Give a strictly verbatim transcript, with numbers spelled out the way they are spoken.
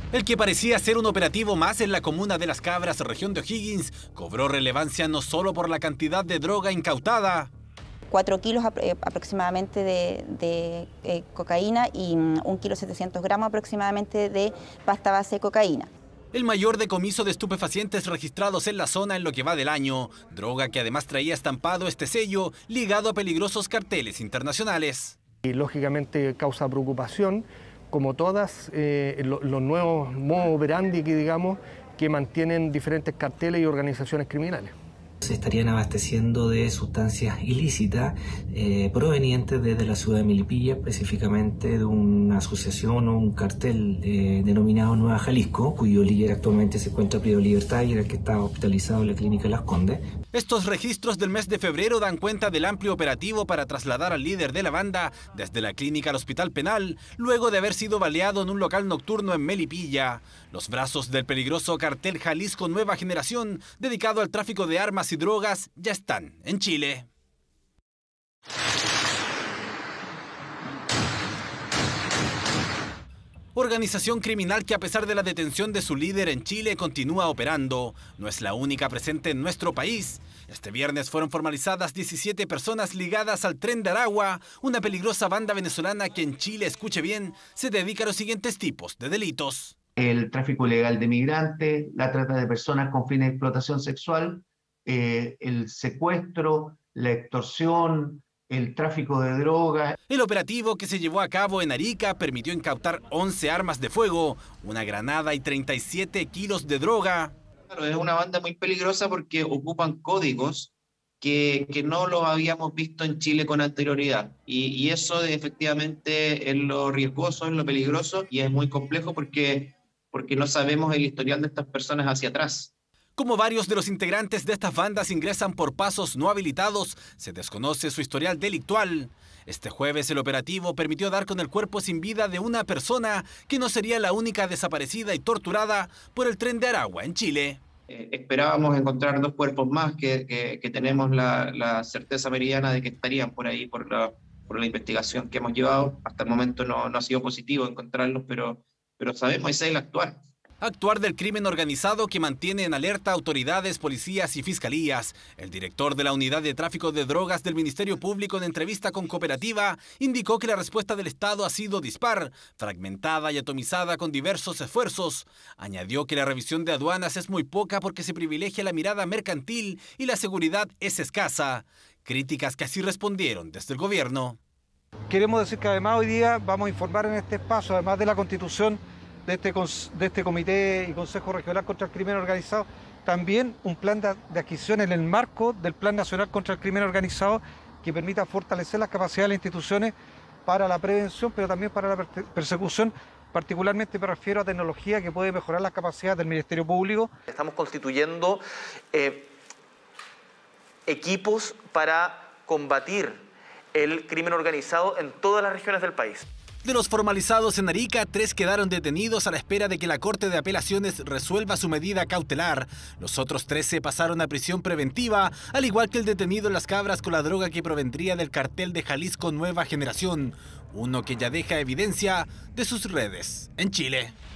El que parecía ser un operativo más en la comuna de Las Cabras, región de O'Higgins, cobró relevancia no solo por la cantidad de droga incautada. Cuatro kilos aproximadamente de, de eh, cocaína y un kilo setecientos gramos aproximadamente de pasta base de cocaína. El mayor decomiso de estupefacientes registrados en la zona en lo que va del año, droga que además traía estampado este sello ligado a peligrosos carteles internacionales. Y lógicamente causa preocupación, como todas eh, los, los nuevos modos operandi que digamos que mantienen diferentes carteles y organizaciones criminales. Se estarían abasteciendo de sustancias ilícitas eh, provenientes desde la ciudad de Melipilla, específicamente de una asociación o un cartel eh, denominado Nueva Jalisco, cuyo líder actualmente se encuentra privado de libertad y era el que está hospitalizado en la clínica Las Condes. Estos registros del mes de febrero dan cuenta del amplio operativo para trasladar al líder de la banda desde la clínica al hospital penal, luego de haber sido baleado en un local nocturno en Melipilla. Los brazos del peligroso cartel Jalisco Nueva Generación, dedicado al tráfico de armas y drogas, ya están en Chile. Organización criminal que, a pesar de la detención de su líder en Chile, continúa operando. No es la única presente en nuestro país. Este viernes fueron formalizadas diecisiete personas ligadas al Tren de Aragua, una peligrosa banda venezolana que en Chile, escuche bien, se dedica a los siguientes tipos de delitos: el tráfico ilegal de migrantes, la trata de personas con fines de explotación sexual, eh, el secuestro, la extorsión, el tráfico de drogas. El operativo que se llevó a cabo en Arica permitió incautar once armas de fuego, una granada y treinta y siete kilos de droga. Claro, es una banda muy peligrosa porque ocupan códigos que, que no los habíamos visto en Chile con anterioridad. Y, y eso efectivamente es lo riesgoso, es lo peligroso y es muy complejo porque, porque no sabemos el historial de estas personas hacia atrás. Como varios de los integrantes de estas bandas ingresan por pasos no habilitados, se desconoce su historial delictual. Este jueves el operativo permitió dar con el cuerpo sin vida de una persona que no sería la única desaparecida y torturada por el Tren de Aragua en Chile. Eh, esperábamos encontrar dos cuerpos más que, que, que tenemos la, la certeza meridiana de que estarían por ahí por la, por la investigación que hemos llevado. Hasta el momento no, no ha sido positivo encontrarlos, pero, pero sabemos ese es el actuar. Actuar del crimen organizado que mantiene en alerta autoridades, policías y fiscalías. El director de la Unidad de Tráfico de Drogas del Ministerio Público, en entrevista con Cooperativa, indicó que la respuesta del Estado ha sido dispar, fragmentada y atomizada con diversos esfuerzos. Añadió que la revisión de aduanas es muy poca porque se privilegia la mirada mercantil y la seguridad es escasa. Críticas que así respondieron desde el gobierno. Queremos decir que además hoy día vamos a informar en este espacio, además de la Constitución, De este, de este Comité y Consejo Regional contra el Crimen Organizado, también un plan de, de adquisición en el marco del Plan Nacional contra el Crimen Organizado que permita fortalecer las capacidades de las instituciones para la prevención, pero también para la persecución. Particularmente me refiero a tecnología que puede mejorar las capacidades del Ministerio Público. Estamos constituyendo eh, equipos para combatir el crimen organizado en todas las regiones del país. De los formalizados en Arica, tres quedaron detenidos a la espera de que la Corte de Apelaciones resuelva su medida cautelar. Los otros trece pasaron a prisión preventiva, al igual que el detenido en Las Cabras con la droga que provendría del cartel de Jalisco Nueva Generación, uno que ya deja evidencia de sus redes en Chile.